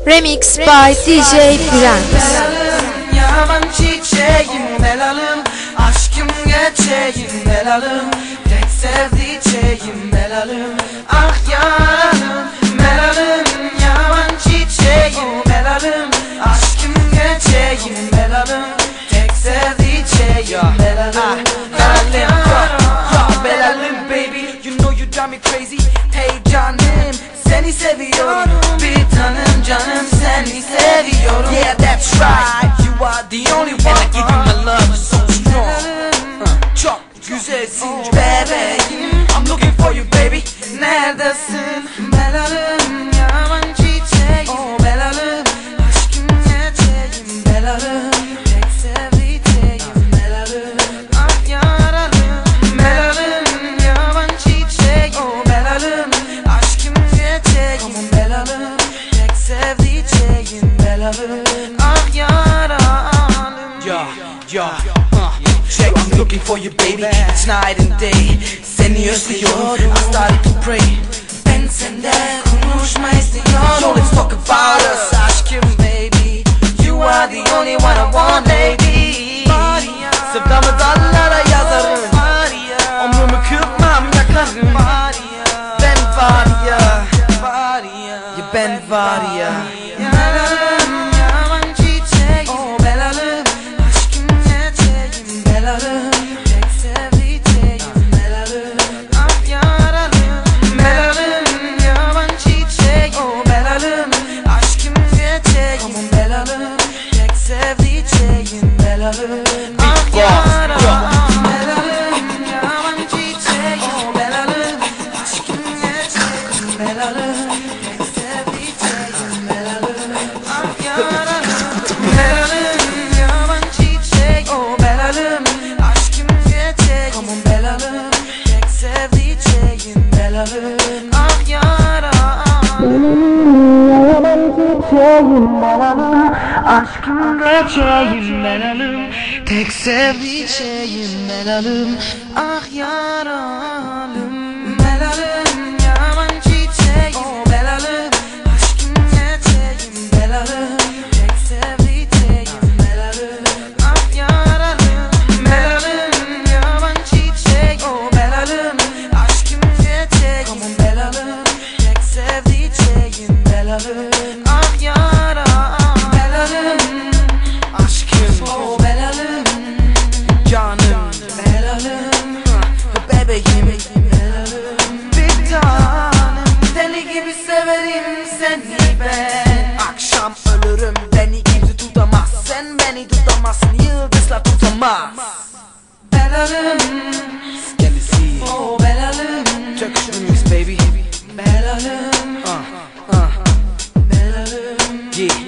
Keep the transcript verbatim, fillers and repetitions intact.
Remix by D J Brent. Belalım, yaban çiçeğim belalım, aşkım gerçeğim belalım, tek sevdiceğim belalım, ah yaralım belalım, yaban çiçeğim belalım, aşkım gerçeğim belalım, tek sevdiceğim belalım, ah yaralım. Ya belalım baby, you know you drive me crazy. Hey canım, seni seviyorum, bir tanem canım, seni seviyorum. Yeah, that's right, you are the only one, and I give you my love so strong. uh, Çok güzelsin bebeğim, I'm looking for you baby. Neredesin belalım, yaban çiçeğim oh belalım, aşkım gerçeğim belalım, tek sevdiceğim belalım, ah yaralım belalım, yaban çiçeğim oh belalım, aşkım gerçeğim belalım, tek sevdiceğim belalım, ah yaralım. Yeah, yeah, uh, check, I'm looking for you baby, it's night and day. Seni özlüyorum, I started to pray. Ben senden konuşma istiyorum. So let's talk about us, aşkım baby. You are the only one I want lady. Sevdamı dallara yazarım, ömrümü kırpmam yakarım. Ben var ya, ya ben var ya. Belalım, yaban çiçeğim oh belalım, aşkım gerçeğim belalım, tek sevdiceğim belalım, ah yaralım belalım, yaban çiçeğim oh belalım, aşkım gerçeğim belalım, tek sevdiceğim belalım, ah yaralım belalım, yaban çiçeğim oh belalım, aşkım gerçeğim belalım, tek sevdiceğim belalım, ah yaralım belalım, yaban çiçeğim oh belalım, aşkım gerçeğim belalım, tek sevdiceğim belalım, ah yaralım. Yaban çiçeğim belalım, aşkım gerçeğim belalım, tek sevdiceğim belalım, ah yaralım belalım, yaban çiçeğim oh belalım, aşkım gerçeğim belalım, tek sevdiceğim belalım, ah yaralım belalım, yaban çiçeğim oh belalım, aşkım gerçeğim belalım, tek sevdiceğim belalım, ah yaralım belalım, aşkım oh belalım, canım belalım, bebeğim belalım, bir tanem, deli gibi severim seni ben. Akşam ölürüm, beni kimse tutamaz, sen beni tutamazsın, yıldızlar tutamaz. Belalım, kendisi oh belalım, Turkish remix baby. Belalım, uh, uh, belalım, yeah.